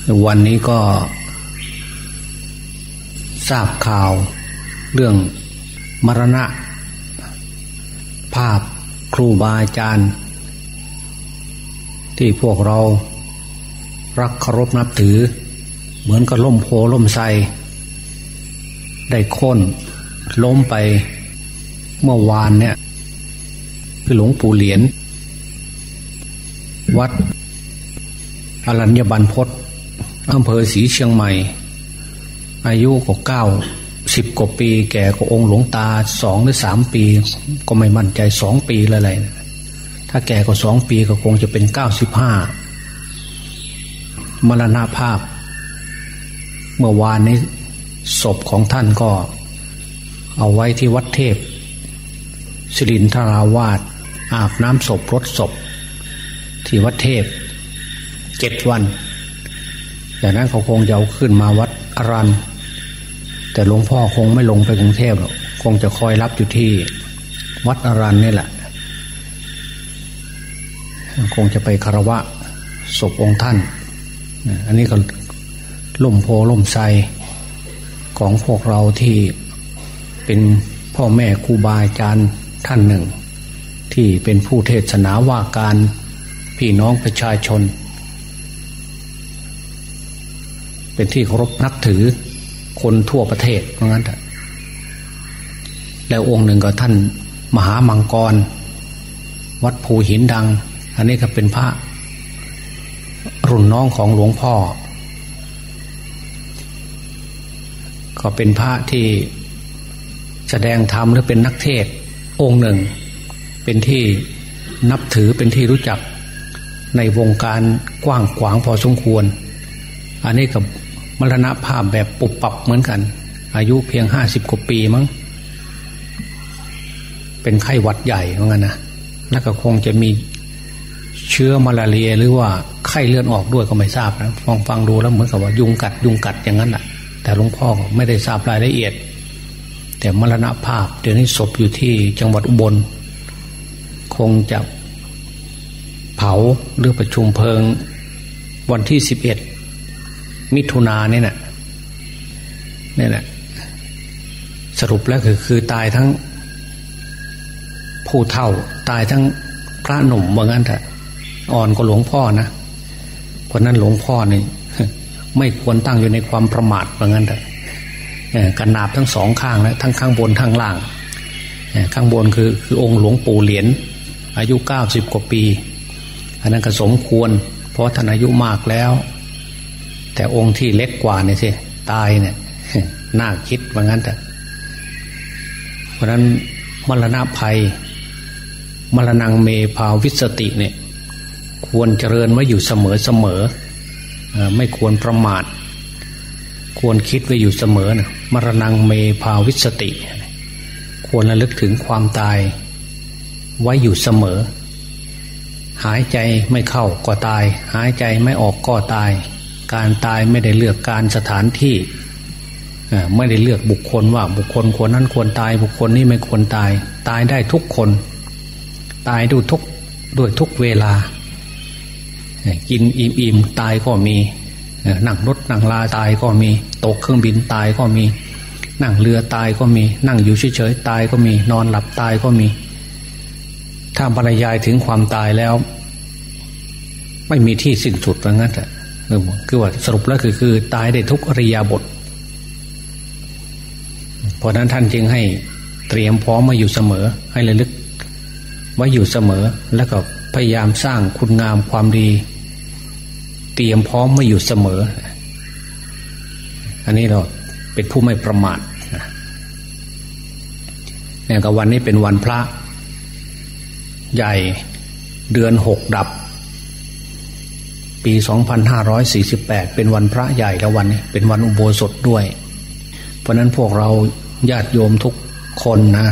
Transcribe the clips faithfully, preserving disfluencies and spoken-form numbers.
วันนี้ก็ทราบข่าวเรื่องมรณะภาพครูบาอาจารย์ที่พวกเรารักเคารพนับถือเหมือนกับล่มโพล่มไทรได้โค่นล้มไปเมื่อวานเนี่ยคือหลวงปู่เหรียญวัดอรัญญบรรพตอำเภอศรีเชียงใหม่อายุก็เก้าสิบกว่าปีแก่กว่าองค์หลวงตาสองหรือสามปีก็ไม่มั่นใจสองปีอะไรถ้าแก่กว่าสองปีก็คงจะเป็นเก้าสิบห้ามรณภาพเมื่อวานนี้ศพของท่านก็เอาไว้ที่วัดเทพศิรินทราวาสอาบน้ำศพรดศพที่วัดเทพเจ็ดวันจากนั้นเขาคงจะเอาขึ้นมาวัดอรัญแต่หลวงพ่อคงไม่ลงไปกรุงเทพหรอกคงจะคอยรับอยู่ที่วัดอรัญนี่แหละคงจะไปคารวะศพองค์ท่านอันนี้ก็ล่มโพล่มไทรของพวกเราที่เป็นพ่อแม่ครูบาอาจารย์ท่านหนึ่งที่เป็นผู้เทศนาว่าการพี่น้องประชาชนเป็นที่เคารพนับถือคนทั่วประเทศเพราะงั้นแล้วองค์หนึ่งก็ท่านมหามังกรวัดภูหินดังอันนี้ก็เป็นพระรุ่นน้องของหลวงพ่อก็เป็นพระที่แสดงธรรมหรือเป็นนักเทศน์องค์หนึ่งเป็นที่นับถือเป็นที่รู้จักในวงการกว้างขวางพอสมควรอันนี้กับมรณภาพแบบปุบปับเหมือนกันอายุเพียงห้าสิบกว่าปีมั้งเป็นไข้หวัดใหญ่เหมือนกันนะแล้วก็คงจะมีเชื้อมาลาเรียหรือว่าไข้เลือดออกด้วยก็ไม่ทราบนะฟังฟังดูแล้วเหมือนกับว่ายุงกัดยุงกัดอย่างนั้นแหละแต่หลวงพ่อไม่ได้ทราบรายละเอียดแต่มรณภาพเดี๋ยวนี้ศพอยู่ที่จังหวัดอุบลคงจะเผาหรือประชุมเพลิงวันที่สิบเอ็ดมิถุนายนนี่แหละนี่แหละสรุปแล้วคือคือตายทั้งผู้เฒ่าตายทั้งพระหนุ่มว่างั้นเถอะอ่อนกว่าหลวงพ่อนะเพราะนั้นหลวงพ่อนี่ไม่ควรตั้งอยู่ในความประมาทว่างั้นเถอะกันนาบทั้งสองข้างนะทั้งข้างบนข้างล่างข้างบนคือคือองค์หลวงปู่เหรียญอายุเก้าสิบกว่าปีอันนั้นก็สมควรเพราะท่านอายุมากแล้วแต่องค์ที่เล็กกว่าเนี่ยสิตายเนี่ยน่าคิดว่างั้นแต่เพราะนั้นมรณะภัยมรณังเมภาวิสติเนี่ยควรเจริญไว้อยู่เสมอเสมอไม่ควรประมาทควรคิดไว้อยู่เสมอนะมรณังเมภาวิสติควรระลึกถึงความตายไว้อยู่เสมอหายใจไม่เข้าก็ตายหายใจไม่ออกก็ตายการตายไม่ได้เลือกการสถานที่ไม่ได้เลือกบุคคลว่าบุคคลควรนั้นควรตายบุคคลนี้ไม่ควรตายตายได้ทุกคนตายด้วยทุกด้วยทุกเวลากินอิ่มๆตายก็มีนั่งรถนั่งลาตายก็มีตกเครื่องบินตายก็มีนั่งเรือตายก็มีนั่งอยู่เฉยๆตายก็มีนอนหลับตายก็มีถ้าบรรยายถึงความตายแล้วไม่มีที่สิ้นสุดว่างั้นแหละคือว่าสรุปแล้วคือคือตายได้ทุกอริยบทเพราะนั้นท่านจึงให้เตรียมพร้อมมาอยู่เสมอให้ระลึกไว้อยู่เสมอแล้วก็พยายามสร้างคุณงามความดีเตรียมพร้อมมาอยู่เสมออันนี้เราเป็นผู้ไม่ประมาทเนี่ยกับวันนี้เป็นวันพระใหญ่เดือนหกดับปีสองพันห้าร้อยสี่สิบแปดเป็นวันพระใหญ่แล้ววันนี้เป็นวันอุโบสถด้วยเพราะนั้นพวกเราญาติโยมทุกคนนะ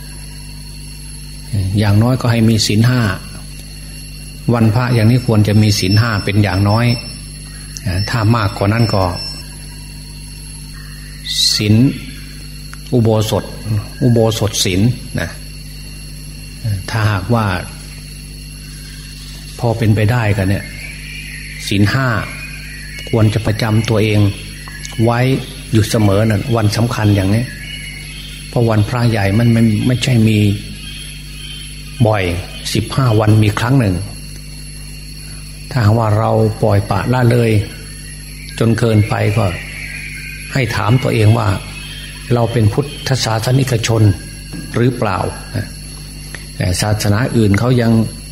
อย่างน้อยก็ให้มีศีลห้าวันพระอย่างนี้ควรจะมีศีลห้าเป็นอย่างน้อยถ้ามากกว่านั้นก็ศีลอุโบสถอุโบสถศีลนะถ้าหากว่าพอเป็นไปได้กันเนี่ยศีลห้าควรจะประจำตัวเองไว้อยู่เสมอนั่นวันสำคัญอย่างนี้เพราะวันพระใหญ่มันไม่ไม่ใช่มีบ่อยสิบห้าวันมีครั้งหนึ่งถ้าว่าเราปล่อยปละละเลยจนเกินไปก็ให้ถามตัวเองว่าเราเป็นพุทธศาสนิกชนหรือเปล่าแต่ศาสนาอื่นเขายัง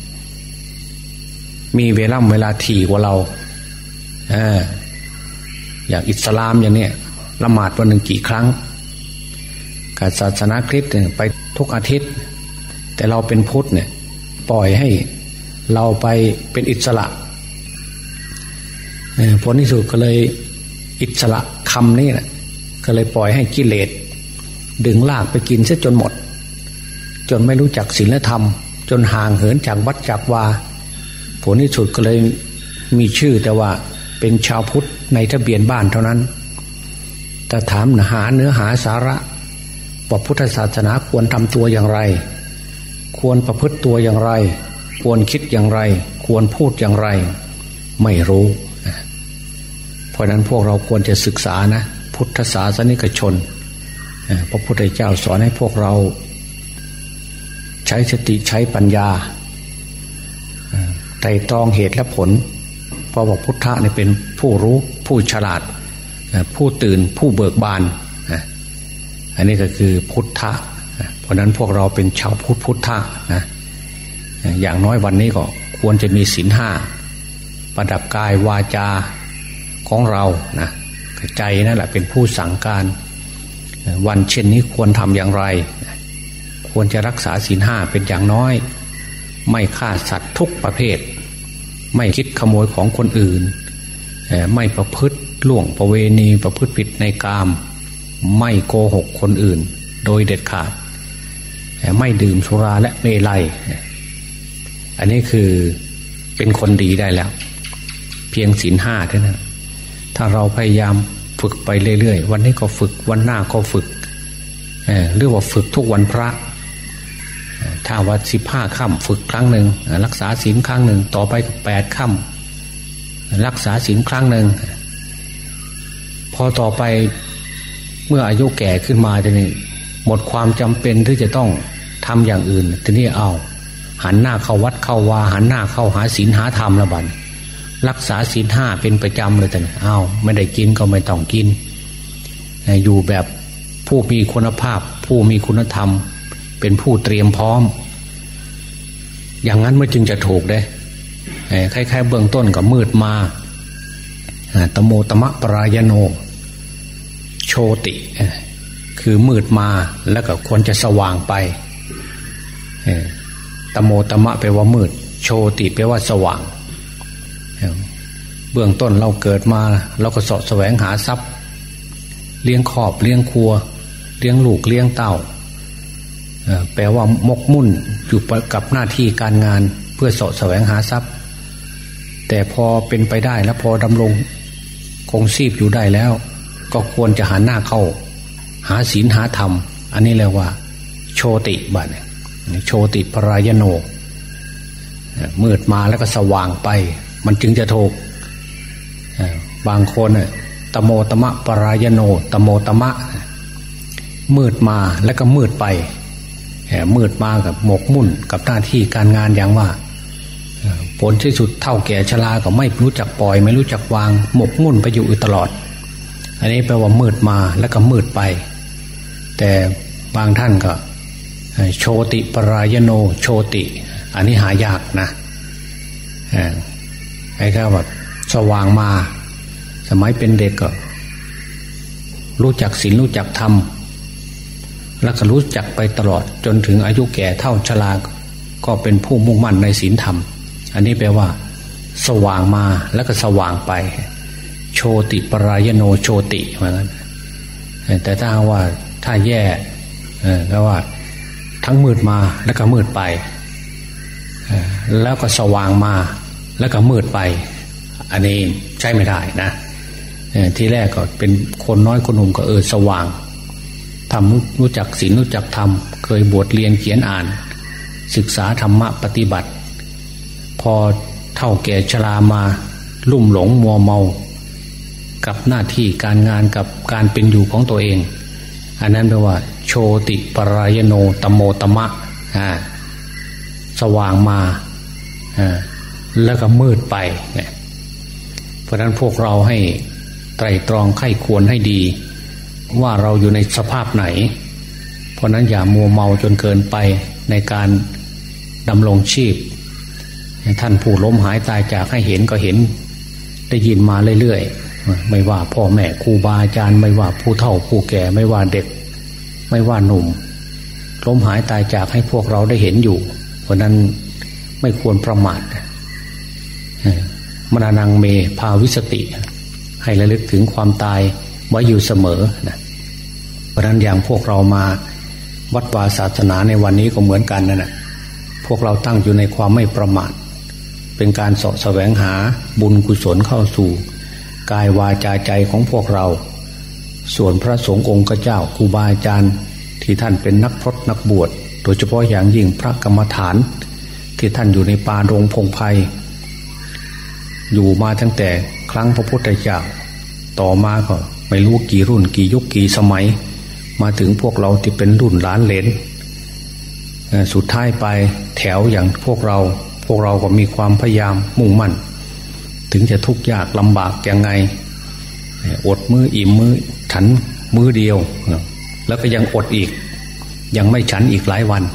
มีเวลาเวลาถี่กว่าเราเอออย่างอิสลามอย่างเนี้ยละหมาดวันหนึ่งกี่ครั้งกับศาสนาคริสต์ไปทุกอาทิตย์แต่เราเป็นพุทธเนี่ยปล่อยให้เราไปเป็นอิสระผลที่สุดก็เลยอิสระคำนี้นะก็เลยปล่อยให้กิเลสดึงลากไปกินเสียจนหมดจนไม่รู้จักศีลธรรมจนห่างเหินจากวัดจากวาผลที่สุดก็เลยมีชื่อแต่ว่าเป็นชาวพุทธในทะเบียนบ้านเท่านั้นแต่ถามหาเนื้อหาสาระว่าพุทธศาสนาควรทำตัวอย่างไรควรประพฤติตัวอย่างไรควรคิดอย่างไรควรพูดอย่างไรไม่รู้เพราะนั้นพวกเราควรจะศึกษานะพุทธศาสนิกชนพระพุทธเจ้าสอนให้พวกเราใช้สติใช้ปัญญาไตร่ตรองเหตุและผลเพราะว่าพุทธะเนี่ยเป็นผู้รู้ผู้ฉลาดผู้ตื่นผู้เบิกบานอันนี้ก็คือพุทธะเพราะนั้นพวกเราเป็นชาวพุทธพุทธะนะอย่างน้อยวันนี้ก็ควรจะมีศีลห้าประดับกายวาจาของเรานะใจนั่นแหละเป็นผู้สั่งการวันเช่นนี้ควรทำอย่างไรควรจะรักษาศีลห้าเป็นอย่างน้อยไม่ฆ่าสัตว์ทุกประเภทไม่คิดขโมยของคนอื่นไม่ประพฤติล่วงประเวณีประพฤติผิดในกามไม่โกหกคนอื่นโดยเด็ดขาดไม่ดื่มสุราและเมลัยอันนี้คือเป็นคนดีได้แล้วเพียงศีลห้าเท่านั้นถ้าเราพยายามฝึกไปเรื่อยๆวันนี้ก็ฝึกวันหน้าก็ฝึกเอ่อเรียกว่าฝึกทุกวันพระถ้าว่าสิบห้าค่ำฝึกครั้งหนึ่งรักษาศีลครั้งหนึ่งต่อไปแปดค่ำรักษาศีลครั้งหนึ่งพอต่อไปเมื่ออายุแก่ขึ้นมาทีนี้หมดความจำเป็นที่จะต้องทำอย่างอื่นทีนี้เอาหันหน้าเข้าวัดเข้าวาหันหน้าเข้าหาศีลหาธรรมละบัดรักษาศีลห้าเป็นประจำเลยแต่เอาไม่ได้กินก็ไม่ต้องกินอยู่แบบผู้มีคุณภาพผู้มีคุณธรรมเป็นผู้เตรียมพร้อมอย่างนั้นมันจึงจะถูกได้คล้ายๆเบื้องต้นก็มืดมาตโมตมะปรายโนโชติคือมืดมาแล้วก็ควรจะสว่างไปตโมตมะแปลว่ามืดโชติแปลว่าสว่างเบื้องต้นเราเกิดมาเราก็เสาะแสวงหาทรัพย์เลี้ยงครอบเลี้ยงครัวเลี้ยงลูกเลี้ยงเต้าแปลว่ามกมุ่นอยู่กับหน้าที่การงานเพื่อเสาะแสวงหาทรัพย์แต่พอเป็นไปได้แล้วพอดำรงคงชีพอยู่ได้แล้วก็ควรจะหันหน้าเข้าหาศีลหาธรรมอันนี้เรียกว่าโชติบัดโชติปรายโนมืดมาแล้วก็สว่างไปมันจึงจะถูกบางคนตโมตมะปรายโนตโมตมะมืดมาแล้วก็มืดไปมืดมากับหมกมุ่นกับหน้าที่การงานอย่างว่าผลที่สุดเท่าแก่ชราก็ไม่รู้จักปล่อยไม่รู้จักวางหมกมุ่นไปอยู่ตลอดอันนี้แปลว่ามืดมาแล้วก็มืดไปแต่บางท่านก็โชติปรายโนโชติอันนี้หายากนะไอ้ข้าแบบสว่างมาสมัยเป็นเด็กก็รู้จักศีลรู้จักธรรมแล้วก็รู้จักไปตลอดจนถึงอายุแก่เท่าชราก็เป็นผู้มุ่งมั่นในศีลธรรมอันนี้แปลว่าสว่างมาแล้วก็สว่างไปโชติปรายโนโชติเหมือนกันแต่ถ้าว่าถ้าแย่ก็ว่าทั้งมืดมาแล้วก็มืดไปแล้วก็สว่างมาแล้วก็มืดไปอันนี้ใช้ไม่ได้นะที่แรกก็เป็นคนน้อยคนหนุ่มก็เออสว่างทำรู้จักศีลรู้จักธรรมเคยบวชเรียนเขียนอ่านศึกษาธรรมะปฏิบัติ พอเฒ่าแก่ชรามาลุ่มหลงมัวเมากับหน้าที่การงานกับการเป็นอยู่ของตัวเองอันนั้นแปลว่าโชติปรายโนตโมตมะอ่าสว่างมาอ่าแล้วก็มืดไปเนี่ยเพราะนั้นพวกเราให้ไตร่ตรองไข้ควรให้ดีว่าเราอยู่ในสภาพไหนเพราะนั้นอย่ามัวเมาจนเกินไปในการดำรงชีพท่านผู้ล้มหายตายจากให้เห็นก็เห็นได้ยินมาเรื่อยๆไม่ว่าพ่อแม่ครูบาอาจารย์ไม่ว่าผู้เฒ่าผู้แก่ไม่ว่าเด็กไม่ว่าหนุ่มล้มหายตายจากให้พวกเราได้เห็นอยู่เพราะนั้นไม่ควรประมาทมรณังเมภาวิสติให้ระลึกถึงความตายไว้อยู่เสมอนะเพราะนั้นอย่างพวกเรามาวัดวาศาสนาในวันนี้ก็เหมือนกันนั่นแหละพวกเราตั้งอยู่ในความไม่ประมาทเป็นการเสาะแสวงหาบุญกุศลเข้าสู่กายวาจาใจของพวกเราส่วนพระสงฆ์องค์เจ้าครูบาอาจารย์ที่ท่านเป็นนักพรตนักบวชโดยเฉพาะอย่างยิ่งพระกรรมฐานที่ท่านอยู่ในป่าดงพงไพ่อยู่มาตั้งแต่ครั้งพระพุทธเจ้าต่อมาก็ไม่รู้กี่รุ่นกี่ยุคกี่สมัยมาถึงพวกเราที่เป็นรุ่นหลานเหลนสุดท้ายไปแถวอย่างพวกเราพวกเราก็มีความพยายามมุ่งมั่นถึงจะทุกข์ยากลำบากยังไงอดมื้ออิ่มมื้อฉันมื้อเดียวแล้วก็ยังอดอีกยังไม่ฉันอีกหลายวัน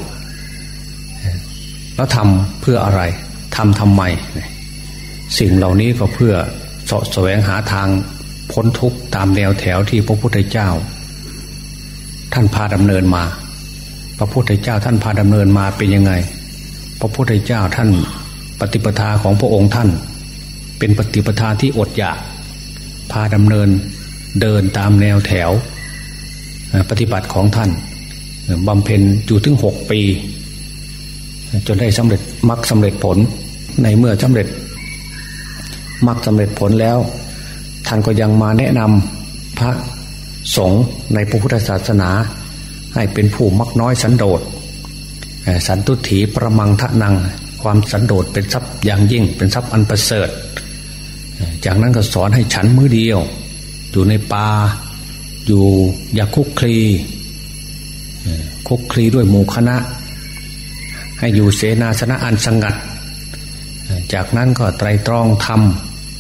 แล้วทำเพื่ออะไรทำทำไมสิ่งเหล่านี้ก็เพื่อเสาะแสวงหาทางพ้นทุกข์ตามแนวแถวที่พระพุทธเจ้าท่านพาดำเนินมาพระพุทธเจ้าท่านพาดำเนินมาเป็นยังไงพระพุทธเจ้าท่านปฏิปทาของพระองค์ท่านเป็นปฏิปทาที่อดอยากพาดำเนินเดินตามแนวแถวปฏิบัติของท่านบำเพ็ญอยู่ถึงหกปีจนได้สำเร็จมรรคสำเร็จผลในเมื่อสำเร็จมรรคสำเร็จผลแล้วท่านก็ยังมาแนะนำพระสงฆ์ในพระพุทธศาสนาให้เป็นผู้มักน้อยสันโดษสันตุถีประมังทะนังความสันโดษเป็นทรัพย์อย่างยิ่งเป็นทรัพย์อันประเสริฐจากนั้นก็สอนให้ฉันมื้อเดียวอยู่ในป่าอยู่อย่าคุกคลีคุกคลีด้วยหมู่คณะให้อยู่เสนาสนะอันสงัดจากนั้นก็ไตรตรองธรรม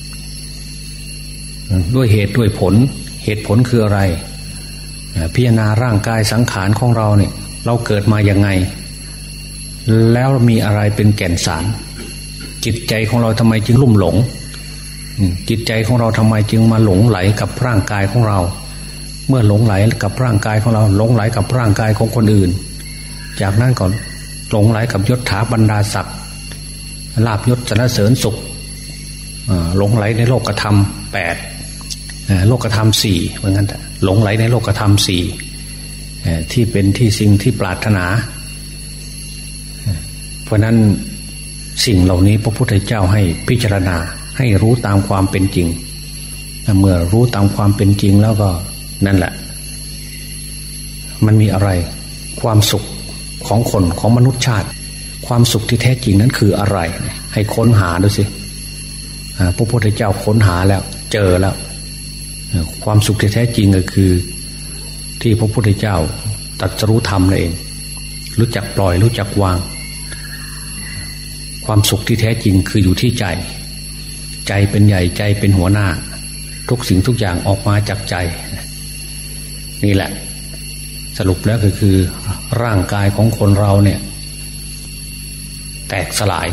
ด้วยเหตุด้วยผลเหตุผลคืออะไรพิจารณาร่างกายสังขารของเราเนี่ยเราเกิดมาอย่างไงแล้วมีอะไรเป็นแก่นสารจิตใจของเราทำไมจึงลุ่มหลงจิตใจของเราทำไมจึงมาหลงไหลกับร่างกายของเราเมื่อหลงไหลกับร่างกายของเราหลงไหลกับร่างกายของคนอื่นจากนั้นก็หลงไหลกับยศถาบรรดาศักดิ์ลาภยศสรรเสริญสุขหลงไหลในโลกธรรมแปดโลกธรรมสี่เหมือนกันหลงไหลในโลกธรรมสี่ที่เป็นที่สิ่งที่ปรารถนาเพราะนั้นสิ่งเหล่านี้พระพุทธเจ้าให้พิจารณาให้รู้ตามความเป็นจริงเมื่อรู้ตามความเป็นจริงแล้วก็นั่นแหละมันมีอะไรความสุขของคนของมนุษยชาติความสุขที่แท้จริงนั้นคืออะไรให้ค้นหาดูสิพระพุทธเจ้าค้นหาแล้วเจอแล้วความสุขที่แท้จริงก็คือที่พระพุทธเจ้าตรัสรู้ธรรมนั่นเองรู้จักปล่อยรู้จักวางความสุขที่แท้จริงคืออยู่ที่ใจใจเป็นใหญ่ใจเป็นหัวหน้าทุกสิ่งทุกอย่างออกมาจากใจนี่แหละสรุปแล้วก็คือร่างกายของคนเราเนี่ยแตกสลาย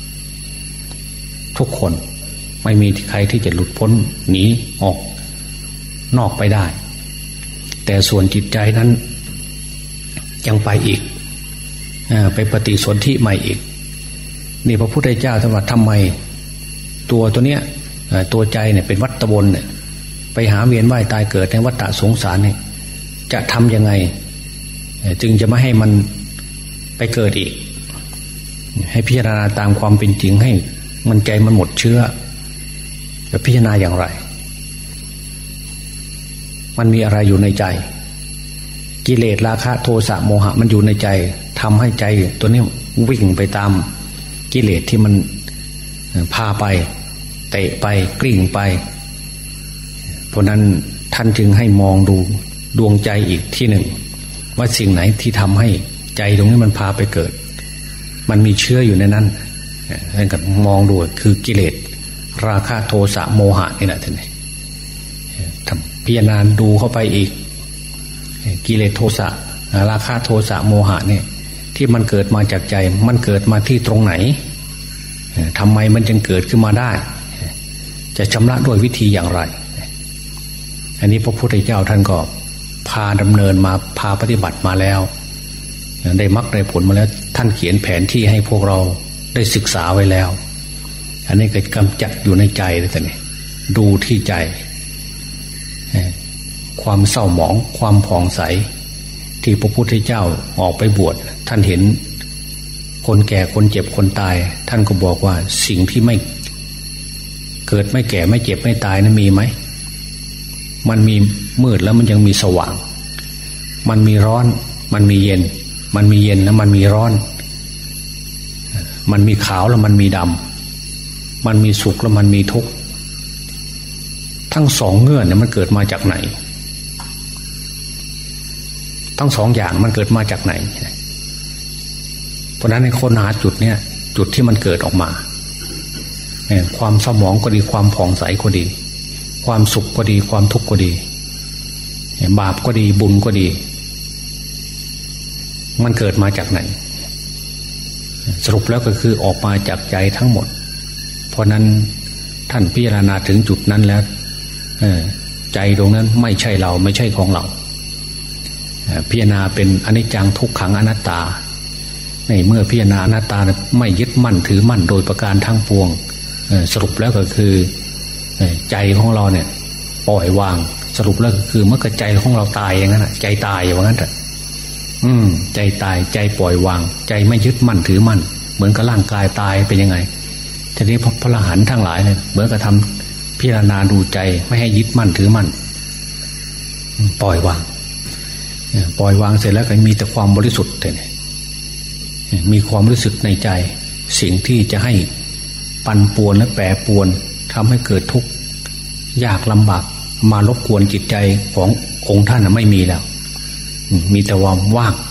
ทุกคนไม่มีใครที่จะหลุดพ้นหนีออกนอกไปได้แต่ส่วนจิตใจนั้นยังไปอีกไปปฏิสนธิใหม่อีกนี่พระพุทธเจ้าท่านว่าทำไมตัวตัวเนี้ยตัวใจเนี่ยเป็นวัฏวนเนี่ยไปหาเวียนว่ายตายเกิดในวัฏสงสารเนี่ยจะทำยังไงจึงจะไม่ให้มันไปเกิดอีกให้พิจารณาตามความเป็นจริงให้มันใจมันหมดเชื้อจะพิจารณาอย่างไรมันมีอะไรอยู่ในใจกิเลสราคะโทสะโมหะมันอยู่ในใจทำให้ใจตัวนี้วิ่งไปตามกิเลสที่มันพาไปเตะไปกลิ้งไปเพราะนั้นท่านจึงให้มองดูดวงใจอีกที่หนึ่งว่าสิ่งไหนที่ทำให้ใจตรงนี้มันพาไปเกิดมันมีเชื้ออยู่ในนั้นท่านก็มองดูคือกิเลสราคะโทสะโมหะนี่แหละท่านนี่พิจารณาดูเข้าไปอีกกิเลสโทสะราคะโทสะโมหะเนี่ยที่มันเกิดมาจากใจมันเกิดมาที่ตรงไหนทำไมมันจึงเกิดขึ้นมาได้จะชำระด้วยวิธีอย่างไรอันนี้พระพุทธเจ้าท่านก็พาดำเนินมาพาปฏิบัติมาแล้วได้มรรคได้ผลมาแล้วท่านเขียนแผนที่ให้พวกเราได้ศึกษาไว้แล้วอันนี้ก็กำจัดอยู่ในใจเลยแต่นี่ดูที่ใจความเศร้าหมองความผ่องใสที่พระพุทธเจ้าออกไปบวชท่านเห็นคนแก่คนเจ็บคนตายท่านก็บอกว่าสิ่งที่ไม่เกิดไม่แก่ไม่เจ็บไม่ตายนั้นมีไหมมันมีมืดแล้วมันยังมีสว่างมันมีร้อนมันมีเย็นมันมีเย็นแล้วมันมีร้อนมันมีขาวแล้วมันมีดำมันมีสุขแล้วมันมีทุกข์ทั้งสองเงื่อนเนี่ยมันเกิดมาจากไหนทั้งสองอย่างมันเกิดมาจากไหนเพราะนั้นในคนหาจุดเนี่ยจุดที่มันเกิดออกมาความเศร้าหมองก็ดีความผ่องใสก็ดีความสุขก็ดีความทุกข์ก็ดีบาปก็ดีบุญก็ดีมันเกิดมาจากไหนสรุปแล้วก็คือออกมาจากใจทั้งหมดเพราะนั้นท่านพิจารณาถึงจุดนั้นแล้วใจตรงนั้นไม่ใช่เราไม่ใช่ของเราพิจารณาเป็นอนิจจังทุกขังอนัตตาในเมื่อพิจารณาอนัตตาไม่ยึดมั่นถือมั่นโดยประการทั้งปวงสรุปแล้วก็คือใจของเราเนี่ยปล่อยวางสรุปแล้วก็คือเมื่อใจของเราตายอย่างนั้นใจตายอย่างนั้นแต่อืมใจตายใจปล่อยวางใจไม่ยึดมั่นถือมั่นเหมือนกับร่างกายตายเป็นยังไงทีนี้พระอรหันต์ทั้งหลายเนี่ยเหมือนกับทำพิจารณาดูใจไม่ให้ยึดมั่นถือมั่นปล่อยวางปล่อยวางเสร็จแล้วก็มีแต่ความบริสุทธิ์เลยมีความรู้สึกในใจสิ่งที่จะให้ปั่นป่วนและแปรปรวนทำให้เกิดทุกข์ยากลำบากมารบกวนจิตใจขององค์ท่านไม่มีแล้วมีแต่ความว่าง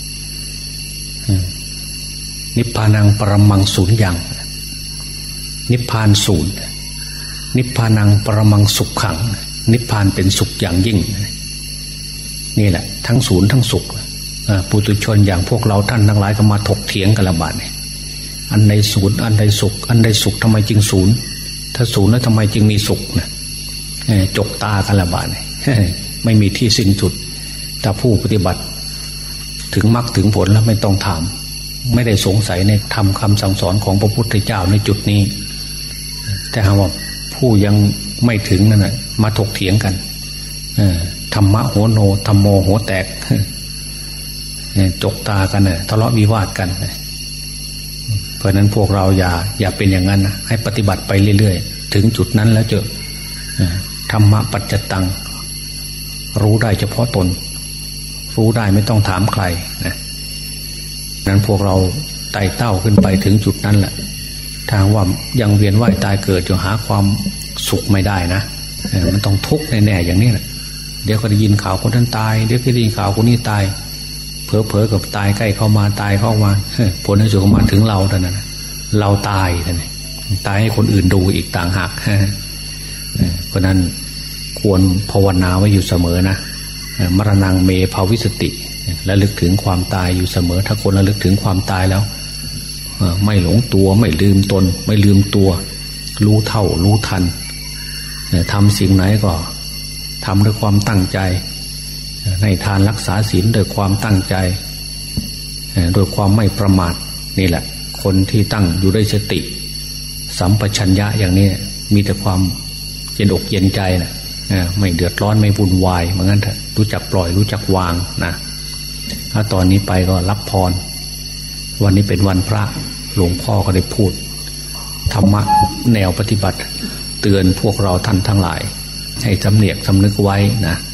นิพพานังปรมังสุญญ์นิพพานศูนย์นิพพานังปรมังสุขขังนิพพานเป็นสุขอย่างยิ่งนี่แหละทั้งศูนย์ทั้งสุขปุถุชนอย่างพวกเราท่านทั้งหลายก็มาถกเถียงกันละบาดเนี่ยอันใดศูนย์อันใดสุขอันใดสุขทำไมจึงศูนย์ถ้าศูนย์แล้วทำไมจึงมีสุขนะจกตากันละบาดเนี่ยไม่มีที่สิ้นสุดแต่ผู้ปฏิบัติถึงมรรคถึงผลแล้วไม่ต้องถามไม่ได้สงสัยในธรรมคำสั่งสอนของพระพุทธเจ้าในจุดนี้แต่หากว่าผู้ยังไม่ถึงนั่นแหละมาถกเถียงกันธรรมะโหโนธรรมโมโหแตกจกตากันเนี่ยทะเลาะวิวาทกันเพราะนั้นพวกเราอย่าอย่าเป็นอย่างนั้นนะให้ปฏิบัติไปเรื่อยๆถึงจุดนั้นแล้วเจอธรรมะปัจจตังรู้ได้เฉพาะตนรู้ได้ไม่ต้องถามใครนะนั้นพวกเราไต่เต้าขึ้นไปถึงจุดนั้นแหละทางว่ายังเวียนว่ายตายเกิดจนหาความสุขไม่ได้นะมันต้องทุกข์แน่ๆอย่างนี้แหละเดี๋ยวก็ได้ยินข่าวคนนั้นตายเดี๋ยวก็ได้ยินข่าวคนนี้ตายเผลอๆกับตายใกล้เข้ามาตายเข้ามาผลในสุดของมันถึงเราเท่านั้นเราตายท่านตายให้คนอื่นดูอีกต่างหากเพราะนั้นควรภาวนาไว้อยู่เสมอนะมรณังเมภาวิสติระลึกถึงความตายอยู่เสมอถ้าคนระลึกถึงความตายแล้วไม่หลงตัวไม่ลืมตนไม่ลืมตัวรู้เท่ารู้ทันทำสิ่งไหนก็ทำด้วยความตั้งใจในทานรักษาศีลด้วยความตั้งใจโดยความไม่ประมาทนี่แหละคนที่ตั้งอยู่ด้วยสติสัมปชัญญะอย่างนี้มีแต่ความเย็นอกเย็นใจนะไม่เดือดร้อนไม่วุ่นวายเหมือนกันเถอะรู้จักปล่อยรู้จักวางนะถ้าตอนนี้ไปก็รับพรวันนี้เป็นวันพระหลวงพ่อก็ได้พูดธรรมะแนวปฏิบัติเตือนพวกเราท่านทั้งหลายให้สำเนียกสำนึกไว้นะ